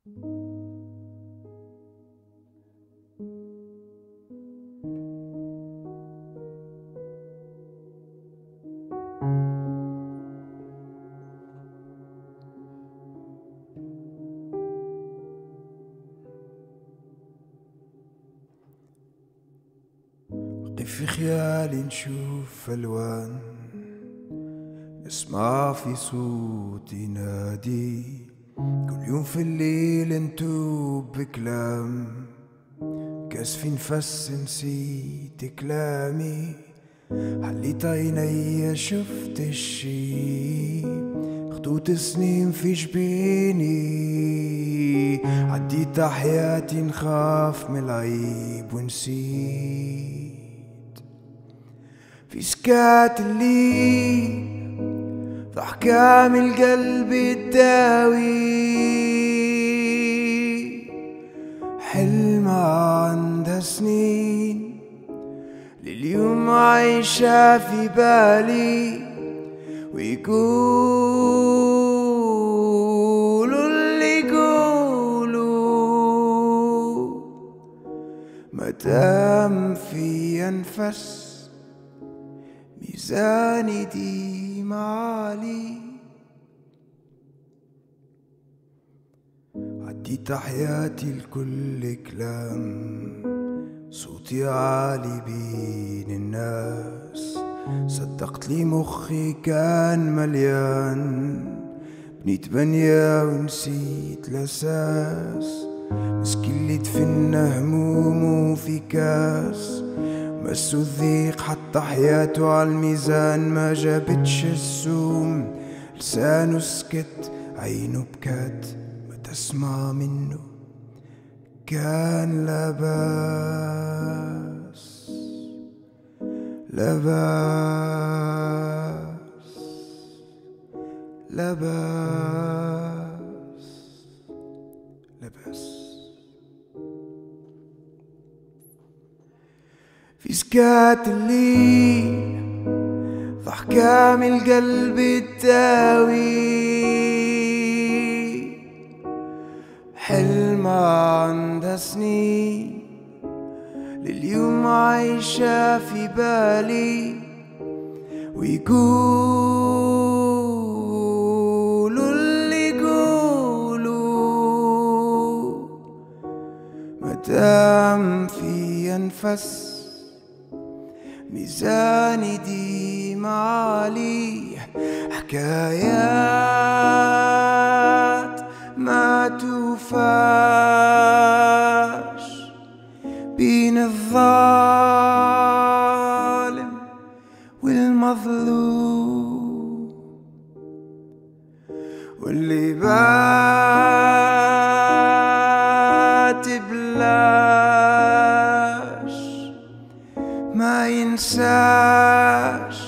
في خيالي نشوف ألوان، نسمع في صوت ينادي، كل يوم في الليل نتوب بكلام، كاس في نفس نسيت كلامي، حليت عيني شفت الشي، خطوط سنين في جبيني، عديت حياتي نخاف من العيب ونسيت في سكات الليل، في أحكام القلب الداوي، حلم عندها سنين لليوم عايشة في بالي، ويقولوا اللي يقولوا مدام في أنفس ميزاني ديم عالي، عديت حياتي الكل كلام، صوتي عالي بين الناس، صدقت لي مخي كان مليان، بنيت بنية ونسيت الأساس، مسكين اللي دفنا همومه في كاس، مسو الضيق حتى حياته عالميزان، ما جابتش السوم، لسانه سكت عينه بكات، ما تسمع منه كان لباس لباس لباس لباس. في سكات الليل، في أحكام القلب الداوي، حلم عندها سنين لليوم عايشة في بالي، ويقولوا اللي يقولوا مدام في أنفس ميزاني ديم عالي، حكايات ما توفاش بين الظالم والمظلوم، واللي بات بلاش ما ينساش